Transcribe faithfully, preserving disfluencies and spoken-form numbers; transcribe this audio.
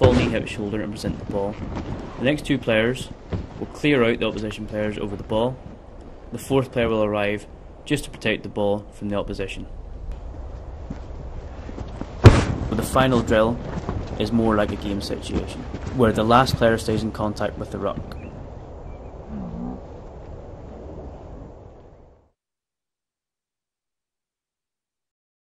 fall knee, hip, shoulder and present the ball. The next two players will clear out the opposition players over the ball. The fourth player will arrive just to protect the ball from the opposition. But the final drill is more like a game situation, where the last player stays in contact with the ruck.